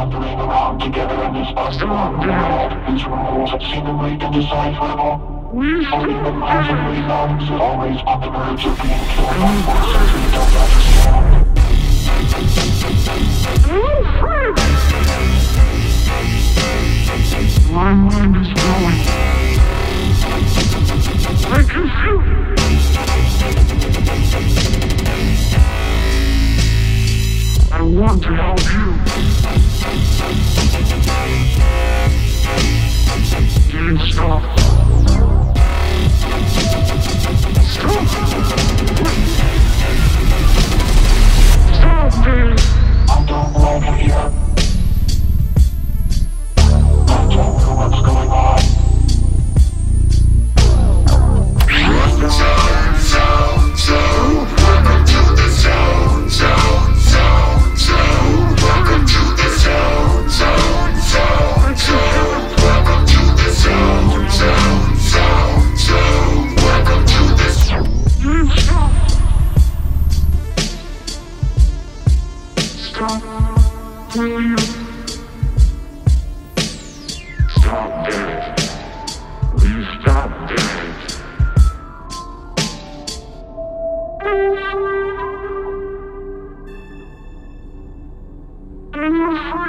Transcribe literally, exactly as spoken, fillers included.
wandering around together in this unknown world. These rules have seemingly indecipherable. Or even possibly nuns, always on the verge of being killed by forces we don't understand. My mind is going. I can feel it. I want to help you. Can't stop. Stop! Stop me! I don't like it here. I don't know what's going on. Zone, zone, zone. Welcome to the zone, zone, zone, zone. Welcome to the zone, zone, zone, zone. Welcome to the zone, zone, zone, zone. Welcome to the zone. Stop. Stop. Will you? Stop it. Will you stop it? I'm afraid.